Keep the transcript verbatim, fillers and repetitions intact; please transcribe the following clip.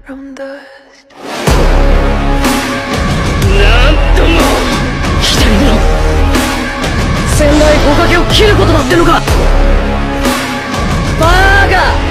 from dust. なんとも左の仙台五ヶ家を切ることだってのかバーガー